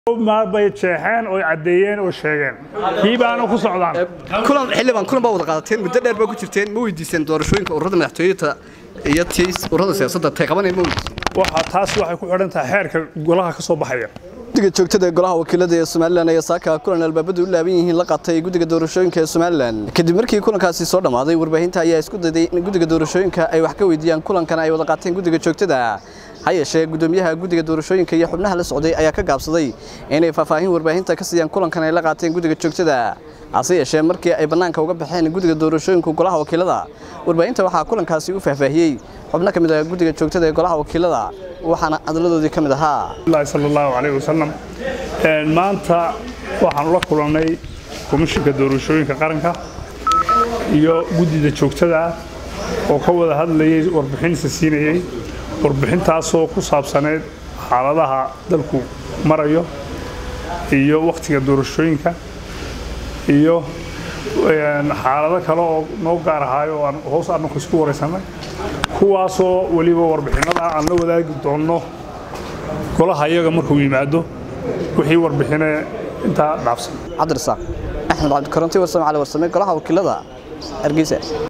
ما بيتشحن أو عديين أو شيئين كيبانو كسرعان كلهم حلبان كلهم بعوض قاعدين مدة دير بقول ترتين مويدي سندور شوين كورد مدحتوية يتيس ورد سياسة تقريبا المويد وحتاس واحد يكون عندها حركة قولها كصوب حياة guddiga joogtada golaha wakiilada ee Soomaaliland ayaa saaka kulan albaabadu u laaban yihiin la qatay guddiga doorashooyinka ee Soomaaliland kadib markii kulankaasi soo dhamaaday warbaahinta ayaa isku dayday in guddiga doorashooyinka ay wax ka weydiiyaan kulankan ay wada qaateen guddiga joogtada hay'adda gudoomiyaha guddiga doorashooyinka iyo xubnaha la socday ayaa ka gaabsaday inay faahfaahin warbaahinta ka siiyaan kulankan ay la qaateen guddiga joogtada ase yeeshee markii ay banaanka uga baxeen guddiga doorashooyinka golaha wakiilada warbaahinta waxaa kulankaasi u faahfaahiyay xubno kamid ah guddiga joogtada ee golaha wakiilada waxaana hadaladoodii kamid ahaa Allah sallallahu alayhi wasallam maanta waxaan la kulanay komishinka doorashooyinka qaranka iyo guddiga joogtada oo ka wada hadlayay warbixin siinayay warbixintaas oo ku saabsaneed xaaladaha dalku marayo iyo waqtiga doorashooyinka iyo xaalado kale oo noo gaar ahay oo aan hoos aan ku isku wareysanay kuwaasoo waliba warbixinada aan la wadaagi doono golaha iyaga markuu yimaado wixii warbixinay inta dhaafsan Cabdirasaaq Axmed Cabdi Karanti warsame golaha wakiilada Hargeysa